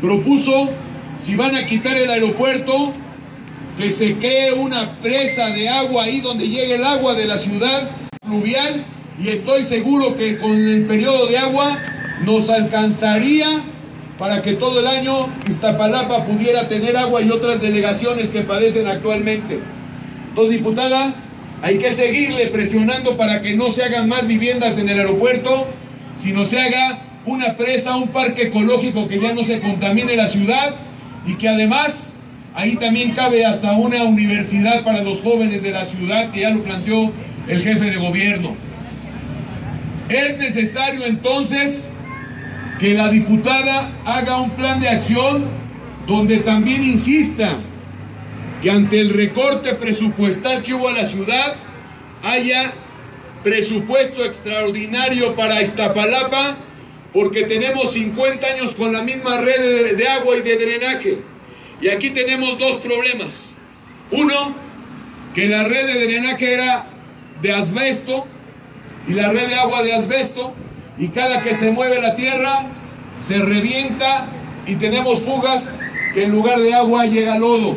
propuso, si van a quitar el aeropuerto, que se cree una presa de agua ahí donde llegue el agua de la ciudad pluvial, y estoy seguro que con el periodo de agua nos alcanzaría para que todo el año Iztapalapa pudiera tener agua y otras delegaciones que padecen actualmente. Entonces, diputada, hay que seguirle presionando para que no se hagan más viviendas en el aeropuerto, sino se haga una presa, un parque ecológico que ya no se contamine la ciudad, y que además ahí también cabe hasta una universidad para los jóvenes de la ciudad, que ya lo planteó el jefe de gobierno. Es necesario entonces que la diputada haga un plan de acción donde también insista que ante el recorte presupuestal que hubo a la ciudad haya presupuesto extraordinario para Iztapalapa, porque tenemos 50 años con la misma red de agua y de drenaje. Y aquí tenemos dos problemas. Uno, que la red de drenaje era de asbesto y la red de agua de asbesto, y cada que se mueve la tierra se revienta y tenemos fugas que en lugar de agua llega lodo.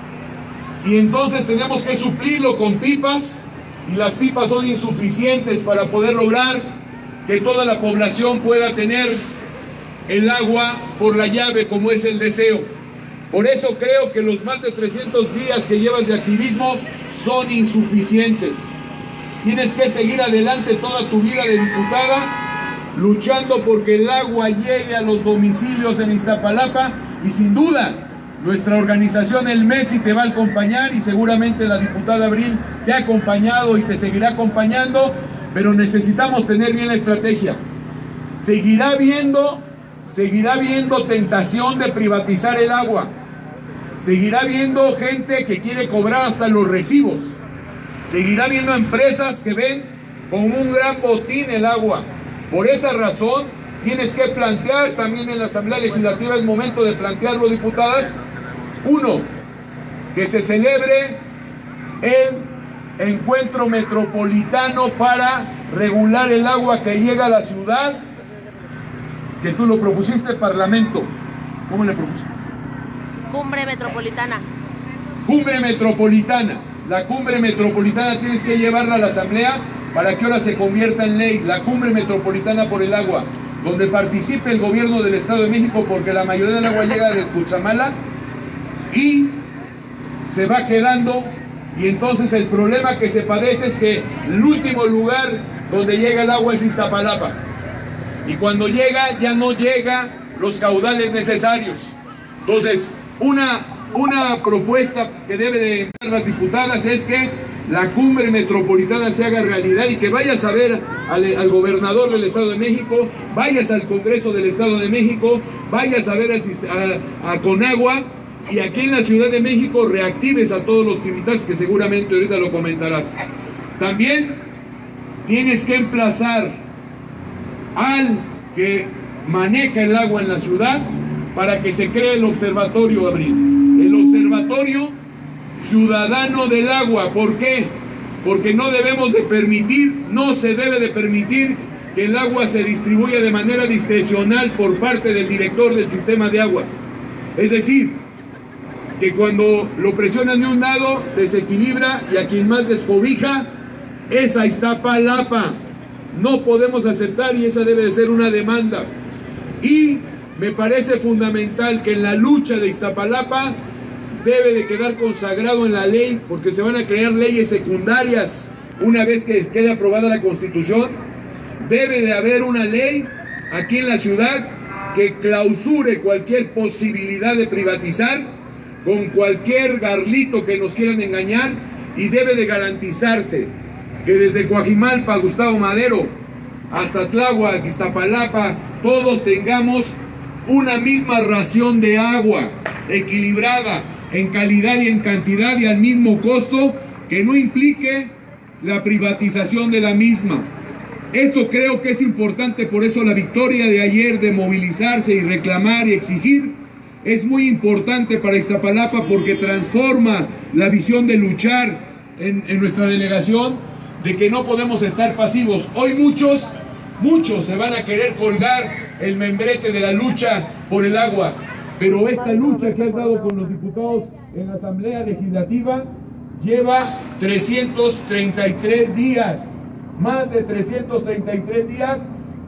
Y entonces tenemos que suplirlo con pipas, y las pipas son insuficientes para poder lograr que toda la población pueda tener el agua por la llave, como es el deseo. Por eso creo que los más de 300 días que llevas de activismo son insuficientes. Tienes que seguir adelante toda tu vida de diputada, luchando porque el agua llegue a los domicilios en Iztapalapa, y sin duda nuestra organización El Messi te va a acompañar, y seguramente la diputada Abril te ha acompañado y te seguirá acompañando, pero necesitamos tener bien la estrategia. Seguirá habiendo tentación de privatizar el agua. Seguirá habiendo gente que quiere cobrar hasta los recibos. Seguirá habiendo empresas que ven como un gran botín el agua. Por esa razón, tienes que plantear también en la Asamblea Legislativa, es momento de plantearlo, diputadas. Uno, que se celebre el encuentro metropolitano para regular el agua que llega a la ciudad, que tú lo propusiste, Parlamento. ¿Cómo le propusiste? Cumbre metropolitana. Cumbre metropolitana. La cumbre metropolitana tienes que llevarla a la Asamblea para que ahora se convierta en ley. La cumbre metropolitana por el agua, donde participe el gobierno del Estado de México, porque la mayoría del agua llega de Cuchamala y se va quedando. Y entonces el problema que se padece es que el último lugar donde llega el agua es Iztapalapa. Y cuando llega, ya no llega los caudales necesarios. Entonces, una propuesta que debe de entrar las diputadas es que la cumbre metropolitana se haga realidad, y que vayas a ver al gobernador del Estado de México, vayas al Congreso del Estado de México, vayas a ver a Conagua, y aquí en la Ciudad de México reactives a todos los que invitas, que seguramente ahorita lo comentarás. También tienes que emplazar al que maneja el agua en la ciudad para que se cree el observatorio, Abril. El observatorio ciudadano del agua. ¿Por qué? Porque no se debe de permitir que el agua se distribuya de manera discrecional por parte del director del sistema de aguas. Es decir, que cuando lo presionan de un lado, desequilibra, y a quien más descobija es a Iztapalapa. No podemos aceptar, y esa debe de ser una demanda. Y me parece fundamental que en la lucha de Iztapalapa debe de quedar consagrado en la ley, porque se van a crear leyes secundarias una vez que quede aprobada la Constitución. Debe de haber una ley aquí en la ciudad que clausure cualquier posibilidad de privatizar con cualquier garlito que nos quieran engañar, y debe de garantizarse que desde Coajimalpa, Gustavo Madero, hasta Tláhuac, Iztapalapa, todos tengamos una misma ración de agua, equilibrada en calidad y en cantidad y al mismo costo, que no implique la privatización de la misma. Esto creo que es importante, por eso la victoria de ayer de movilizarse y reclamar y exigir es muy importante para Iztapalapa, porque transforma la visión de luchar en nuestra delegación, de que no podemos estar pasivos. Hoy muchos se van a querer colgar el membrete de la lucha por el agua, pero esta lucha que has dado con los diputados en la Asamblea Legislativa lleva 333 días, más de 333 días,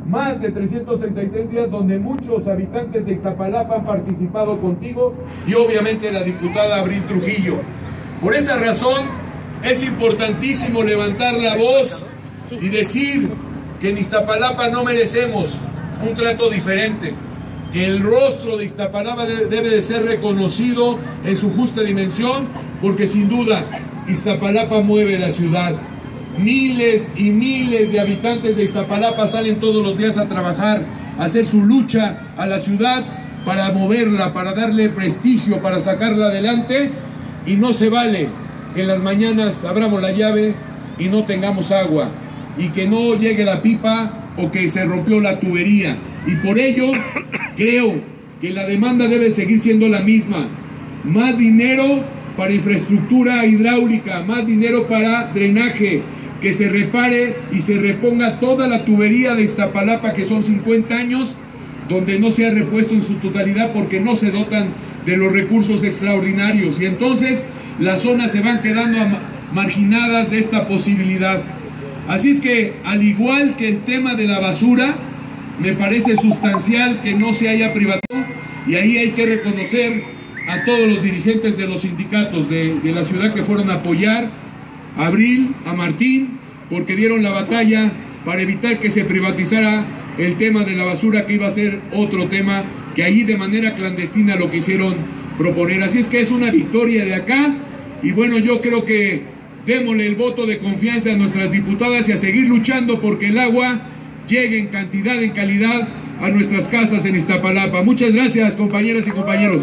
donde muchos habitantes de Iztapalapa han participado contigo y obviamente la diputada Abril Trujillo. Por esa razón es importantísimo levantar la voz y decir que en Iztapalapa no merecemos un trato diferente, que el rostro de Iztapalapa debe de ser reconocido en su justa dimensión, porque sin duda Iztapalapa mueve la ciudad. Miles y miles de habitantes de Iztapalapa salen todos los días a trabajar, a hacer su lucha a la ciudad para moverla, para darle prestigio, para sacarla adelante, y no se vale que en las mañanas abramos la llave y no tengamos agua, y que no llegue la pipa o que se rompió la tubería. Y por ello creo que la demanda debe seguir siendo la misma: más dinero para infraestructura hidráulica, más dinero para drenaje, que se repare y se reponga toda la tubería de Iztapalapa, que son 50 años, donde no se ha repuesto en su totalidad porque no se dotan de los recursos extraordinarios, y entonces las zonas se van quedando marginadas de esta posibilidad. Así es que, al igual que el tema de la basura, me parece sustancial que no se haya privatizado, y ahí hay que reconocer a todos los dirigentes de los sindicatos de la ciudad que fueron a apoyar a Abril, a Martín, porque dieron la batalla para evitar que se privatizara el tema de la basura, que iba a ser otro tema que allí de manera clandestina lo quisieron proponer. Así es que es una victoria de acá, y bueno, yo creo que démosle el voto de confianza a nuestras diputadas y a seguir luchando porque el agua llegue en cantidad, en calidad a nuestras casas en Iztapalapa. Muchas gracias, compañeras y compañeros.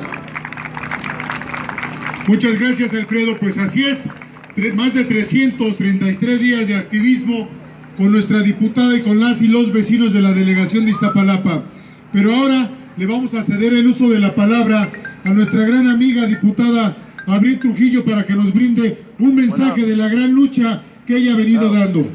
Muchas gracias, Alfredo. Pues así es, más de 333 días de activismo con nuestra diputada y con las y los vecinos de la delegación de Iztapalapa. Pero ahora le vamos a ceder el uso de la palabra a nuestra gran amiga diputada Abril Trujillo para que nos brinde un mensaje de la gran lucha que ella ha venido dando.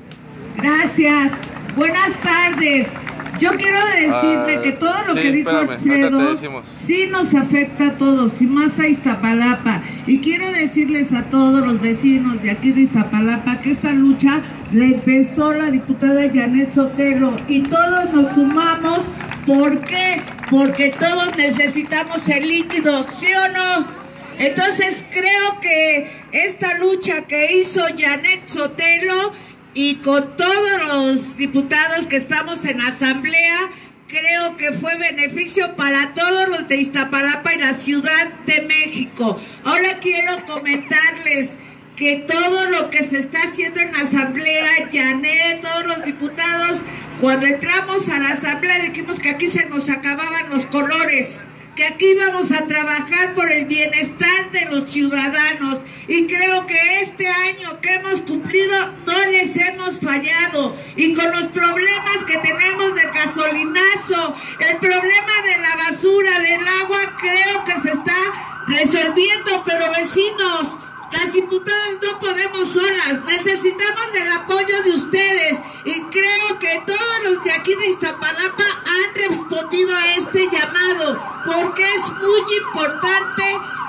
Gracias, buenas tardes. Yo quiero decirle que todo lo que dijo Alfredo sí nos afecta a todos, y más a Iztapalapa. Y quiero decirles a todos los vecinos de aquí de Iztapalapa que esta lucha la empezó la diputada Janet Sotelo y todos nos sumamos. ¿Por qué? Porque todos necesitamos el líquido, ¿sí o no? Entonces creo que esta lucha que hizo Janet Sotelo y con todos los diputados que estamos en asamblea, creo que fue beneficio para todos los de Iztapalapa y la Ciudad de México. Ahora quiero comentarles que todo lo que se está haciendo en la asamblea, Janet, todos los diputados, cuando entramos a la asamblea dijimos que aquí se nos acababan los colores, que aquí vamos a trabajar por el bienestar de los ciudadanos, y creo que este año que hemos cumplido no les hemos fallado, y con los problemas que tenemos del gasolinazo, el problema de la basura, del agua, creo que se está resolviendo. Pero vecinos, las diputadas no podemos solas, necesitamos del apoyo de ustedes, y creo que todos los de aquí de Iztapalapa han respondido a este llamado, porque es muy importante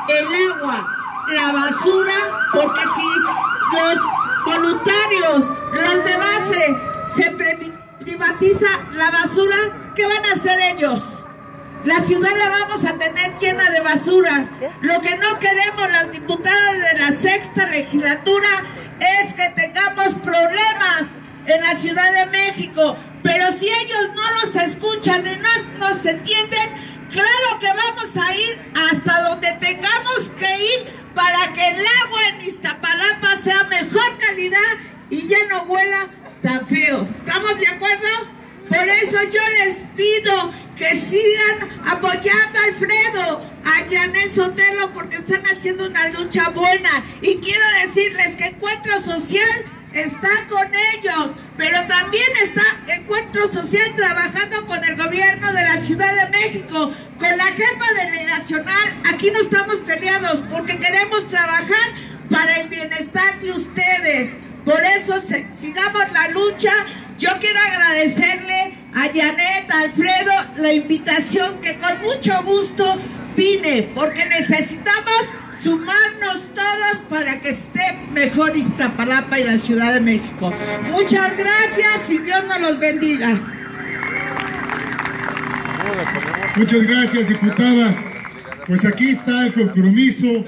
el agua, la basura, porque si los voluntarios, los de base, se privatiza la basura, ¿qué van a hacer ellos? La ciudad la vamos a tener llena de basuras. Lo que no queremos las diputadas de la sexta legislatura es que tengamos problemas en la Ciudad de México. Pero si ellos no nos escuchan y no nos entienden, claro que vamos a ir hasta donde tengamos que ir para que el agua en Iztapalapa sea mejor calidad y ya no huela tan feo. ¿Estamos de acuerdo? Por eso yo les pido que sigan apoyando a Alfredo, a Janet Sotelo, porque están haciendo una lucha buena. Y quiero decirles que Encuentro Social está con ellos, pero también está Encuentro Social trabajando con el gobierno de la Ciudad de México, con la jefa delegacional. Aquí no estamos peleados porque queremos trabajar para el bienestar de ustedes. Por eso sigamos la lucha. Yo quiero agradecerle a Janet, a Alfredo, la invitación que con mucho gusto vine, porque necesitamos sumarnos todos para que esté mejor Iztapalapa y la Ciudad de México. Muchas gracias y Dios nos los bendiga. Muchas gracias, diputada. Pues aquí está el compromiso.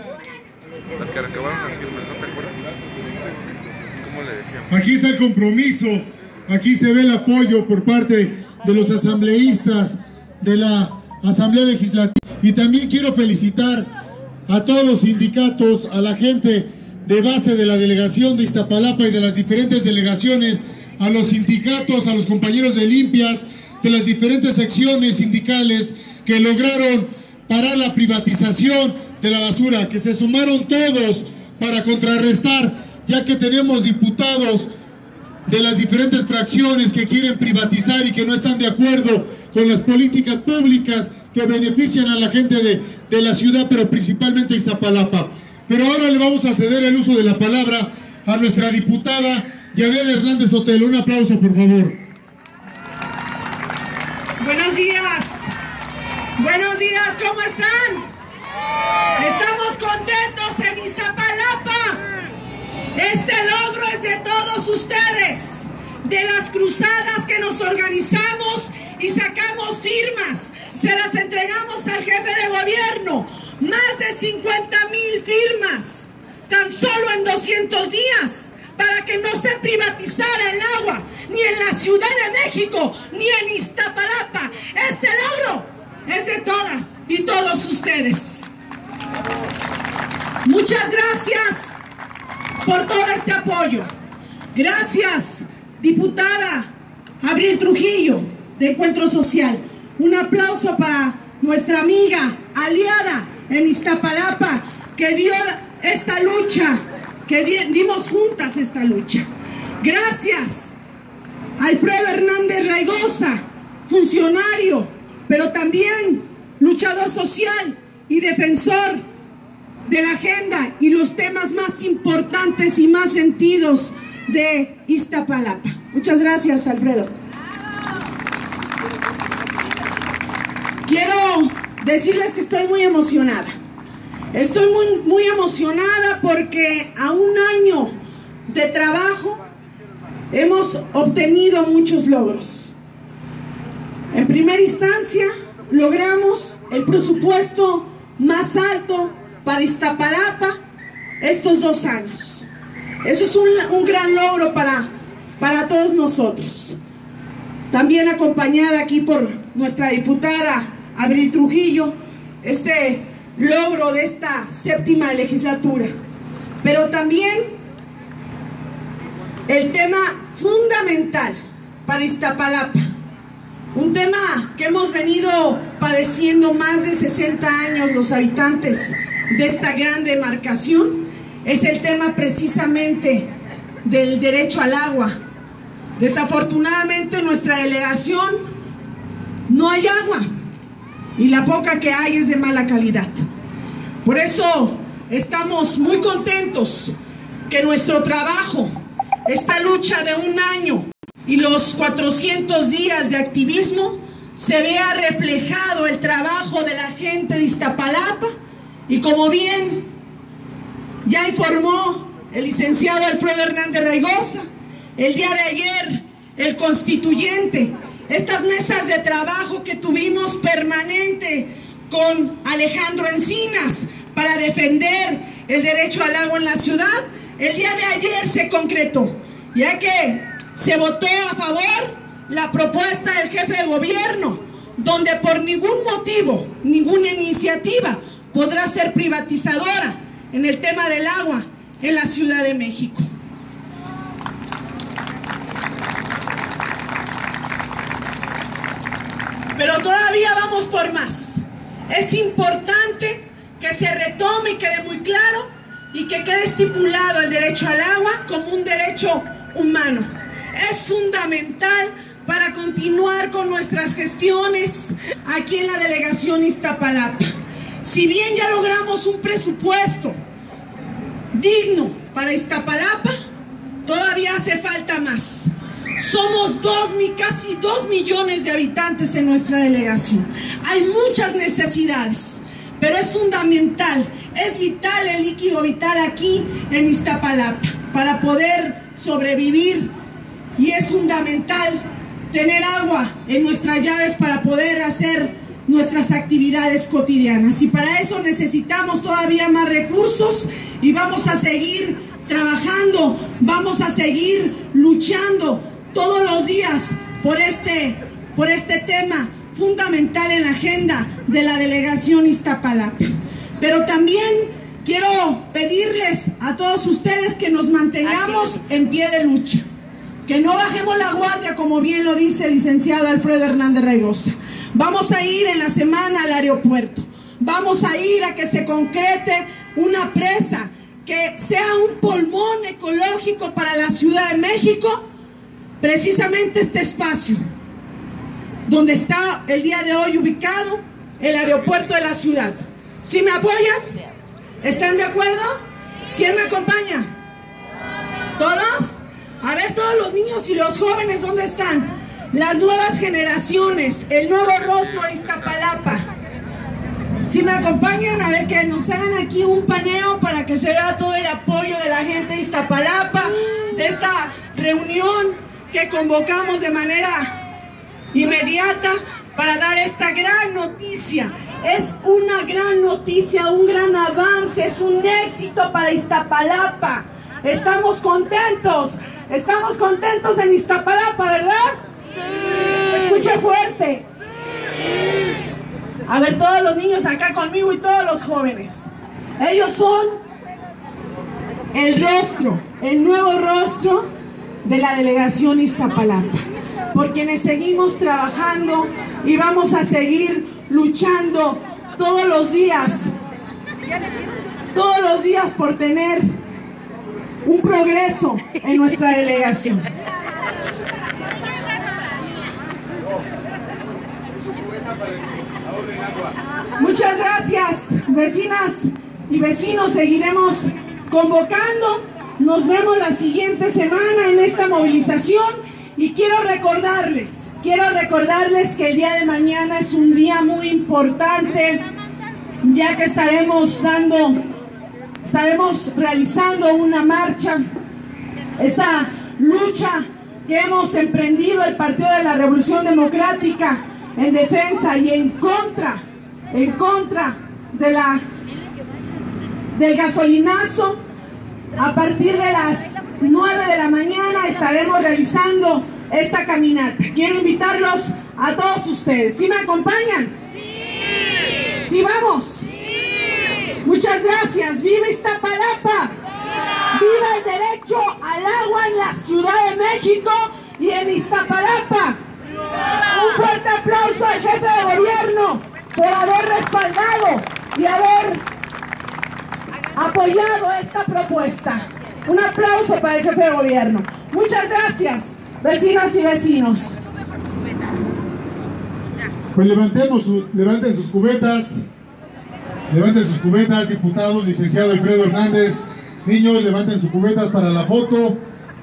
Aquí está el compromiso. Aquí se ve el apoyo por parte de los asambleístas de la Asamblea Legislativa. Y también quiero felicitar a todos los sindicatos, a la gente de base de la delegación de Iztapalapa y de las diferentes delegaciones, a los sindicatos, a los compañeros de limpias, de las diferentes secciones sindicales que lograron parar la privatización de la basura, que se sumaron todos para contrarrestar, ya que tenemos diputados de las diferentes fracciones que quieren privatizar y que no están de acuerdo con las políticas públicas que benefician a la gente de la ciudad, pero principalmente Iztapalapa. Pero ahora le vamos a ceder el uso de la palabra a nuestra diputada Janet Hernández Sotelo. Un aplauso, por favor. Buenos días. Buenos días, ¿cómo están? Estamos contentos en Iztapalapa. Este logro es de todos ustedes, de las cruzadas que nos organizamos y sacamos firmas. Se las entregamos al jefe de gobierno. Más de 50,000 firmas, tan solo en 200 días, para que no se privatizara el agua, ni en la Ciudad de México, ni en Iztapalapa. Este logro es de todas y todos ustedes. Muchas gracias por todo este apoyo. Gracias, diputada Abril Trujillo, de Encuentro Social. Un aplauso para nuestra amiga, aliada en Iztapalapa, que dio esta lucha, que dimos juntas esta lucha. Gracias, Alfredo Hernández Raigosa, funcionario, pero también luchador social y defensor de la agenda y los temas más importantes y más sentidos de Iztapalapa. Muchas gracias, Alfredo. Quiero decirles que estoy muy emocionada. Estoy muy emocionada porque a un año de trabajo hemos obtenido muchos logros. En primera instancia, logramos el presupuesto más alto para Iztapalapa estos 2 años. Eso es un gran logro para todos nosotros. También acompañada aquí por nuestra diputada Abril Trujillo, este logro de esta 7ª legislatura. Pero también el tema fundamental para Iztapalapa, un tema que hemos venido padeciendo más de 60 años los habitantes de esta gran demarcación, es el tema precisamente del derecho al agua. Desafortunadamente en nuestra delegación no hay agua y la poca que hay es de mala calidad. Por eso estamos muy contentos que nuestro trabajo, esta lucha de un año y los 400 días de activismo, se vea reflejado el trabajo de la gente de Iztapalapa. Y como bien ya informó el licenciado Alfredo Hernández Raigosa, el día de ayer el constituyente, estas mesas de trabajo que tuvimos permanente con Alejandro Encinas para defender el derecho al agua en la ciudad, el día de ayer se concretó, ya que se votó a favor la propuesta del jefe de gobierno, donde por ningún motivo, ninguna iniciativa podrá ser privatizadora en el tema del agua en la Ciudad de México. Pero todavía vamos por más. Es importante que se retome y quede muy claro y que quede estipulado el derecho al agua como un derecho humano. Es fundamental para continuar con nuestras gestiones aquí en la delegación Iztapalapa. Si bien ya logramos un presupuesto digno para Iztapalapa, todavía hace falta más. Somos casi 2 millones de habitantes en nuestra delegación. Hay muchas necesidades, pero es fundamental, es vital el líquido vital aquí en Iztapalapa para poder sobrevivir, y es fundamental tener agua en nuestras llaves para poder hacer nuestras actividades cotidianas, y para eso necesitamos todavía más recursos, y vamos a seguir trabajando, vamos a seguir luchando todos los días por este tema fundamental en la agenda de la delegación Iztapalapa. Pero también quiero pedirles a todos ustedes que nos mantengamos en pie de lucha, que no bajemos la guardia, como bien lo dice el licenciado Alfredo Hernández Reygosa. Vamos a ir en la semana al aeropuerto, vamos a ir a que se concrete una presa, que sea un pulmón ecológico para la Ciudad de México, precisamente este espacio donde está el día de hoy ubicado el aeropuerto de la ciudad. ¿Sí me apoyan? ¿Están de acuerdo? ¿Quién me acompaña? ¿Todos? A ver, todos los niños y los jóvenes, ¿dónde están? Las nuevas generaciones, el nuevo rostro de Iztapalapa. ¿Sí me acompañan? A ver, que nos hagan aquí un paneo para que se vea todo el apoyo de la gente de Iztapalapa, de esta reunión que convocamos de manera inmediata para dar esta gran noticia. Es una gran noticia, un gran avance, es un éxito para Iztapalapa. Estamos contentos en Iztapalapa, ¿verdad? Sí. Escucha fuerte. Sí. A ver, todos los niños acá conmigo y todos los jóvenes. Ellos son el rostro, el nuevo rostro de la delegación Iztapalapa, por quienes seguimos trabajando y vamos a seguir luchando todos los días por tener un progreso en nuestra delegación. Muchas gracias, vecinas y vecinos. Seguiremos convocando. Nos vemos la siguiente semana en esta movilización, y quiero recordarles que el día de mañana es un día muy importante, ya que estaremos realizando una marcha, esta lucha que hemos emprendido el Partido de la Revolución Democrática en defensa y en contra del gasolinazo. A partir de las 9 de la mañana estaremos realizando esta caminata. Quiero invitarlos a todos ustedes. ¿Sí me acompañan? ¡Sí! ¿Sí vamos? ¡Sí! Muchas gracias. ¡Viva Iztapalapa! ¡Viva el derecho al agua en la Ciudad de México y en Iztapalapa! Un fuerte aplauso al jefe de gobierno por haber respaldado y haber apoyado esta propuesta. Un aplauso para el jefe de gobierno. Muchas gracias, vecinas y vecinos. Pues levanten sus cubetas, diputados, licenciado Alfredo Hernández. Niños, levanten sus cubetas para la foto.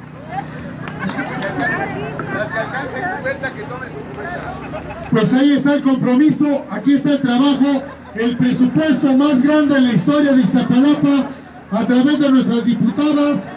Las que alcancen cubeta, que tomen su cubeta. Pues ahí está el compromiso, aquí está el trabajo, el presupuesto más grande en la historia de Iztapalapa, a través de nuestras diputadas,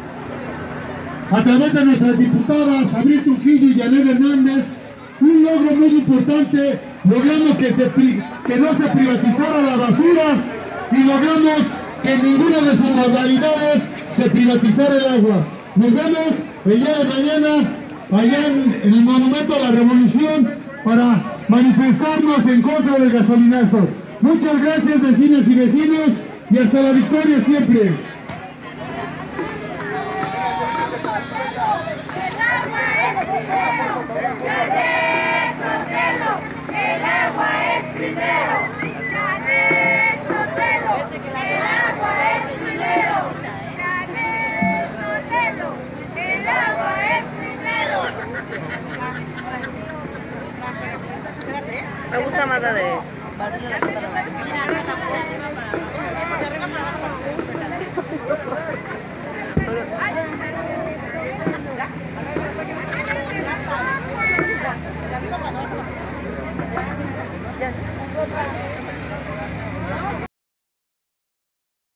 Abril Trujillo y Janet Hernández. Un logro muy importante, logramos que no se privatizara la basura, y logramos que en ninguna de sus modalidades se privatizara el agua. Nos vemos el día de mañana allá en el Monumento a la Revolución para manifestarnos en contra del gasolinazo. Muchas gracias, vecinas y vecinos, y hasta la victoria siempre. El agua es primero. Janet Sotelo, el agua es primero. Janet Sotelo, el agua es primero. Me gusta más la de...